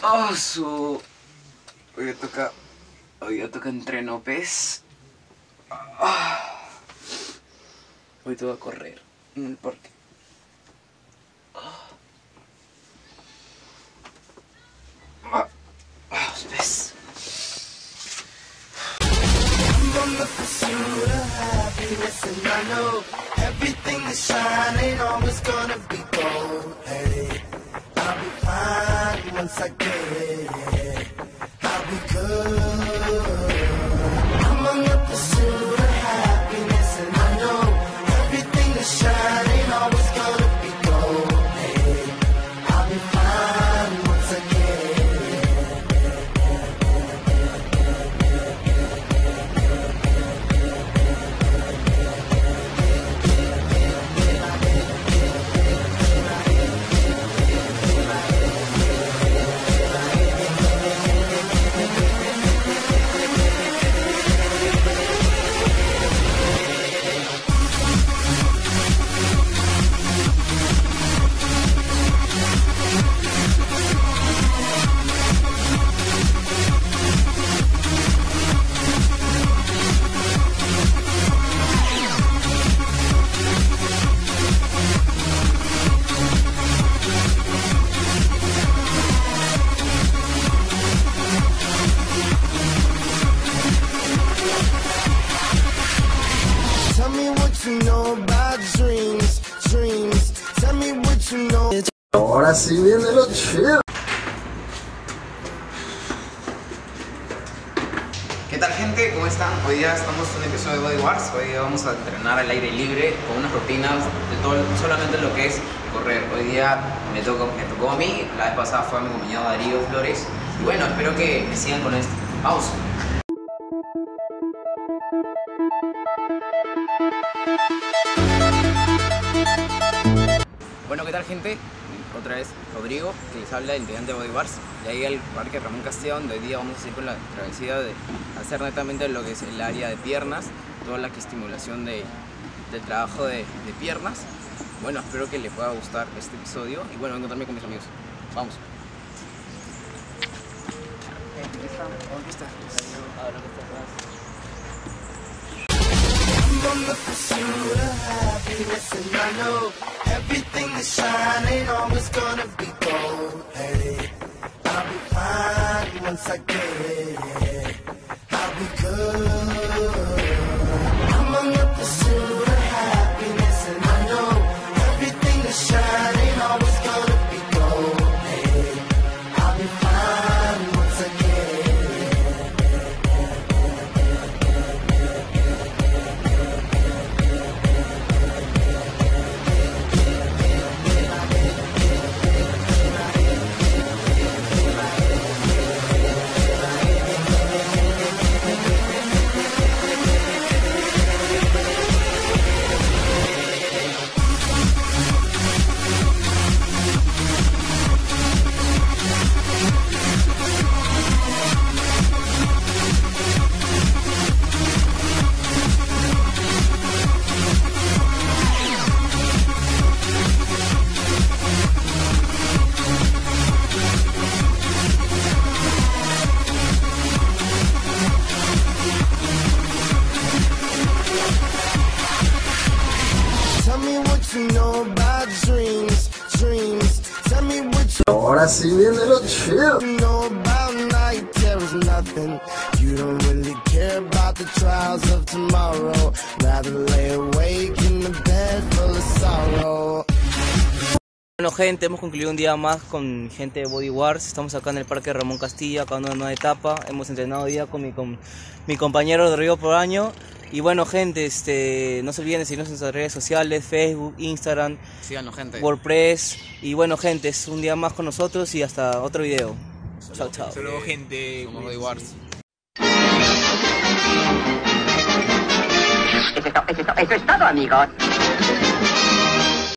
Oh, Hoy ya toca entreno, ¿ves? Hoy te voy a correr en el parque. ¿Ves? Once I get it, I'll be good. I'm on the pursuit of happiness, and I know everything that's shining always gonna be gold. Hey, I'll be fine once I get Ahora sí viene lo chido. ¿Qué tal, gente? ¿Cómo están? Hoy día estamos en un episodio de Body Wars. Hoy día vamos a entrenar al aire libre con unas rutinas de todo, solamente lo que es correr. Hoy día me tocó a mí, la vez pasada fue a mi compañero Darío Flores. Y bueno, espero que me sigan con esto. Vamos. Bueno, ¿qué tal, gente? Otra vez Rodrigo, que les habla del integrante de Body Wars. Y ahí al parque Ramón Castilla, donde hoy día vamos a ir con la travesía de hacer netamente lo que es el área de piernas, toda la estimulación del trabajo de piernas. Bueno, espero que les pueda gustar este episodio y bueno, encontrarme con mis amigos. Vamos. ¿Dónde está? On the pursuit of happiness, and I know everything that's shining always gonna be gold. Hey, I'll be fine once I get it. I'll be good. I'm on the pursuit of happiness, and I know everything that's shining always gonna be gold. Hey, I'll be fine once I get it. Ahora sí viene lo chido. You know about night terrors, nothing. You don't really care about the trials of tomorrow. Rather lay awake in the bed full of sorrow. Bueno, gente, hemos concluido un día más con gente de Body Wars. Estamos acá en el parque Ramón Castilla, acabando una nueva etapa. Hemos entrenado hoy día con mi compañero de Río por año. Y bueno, gente, no se olviden de seguirnos en nuestras redes sociales, Facebook, Instagram, Síganos, gente. WordPress. Y bueno, gente, es un día más con nosotros y hasta otro video. Chao, chao. Hasta luego, gente. Somos Body Wars. Eso es todo, amigos.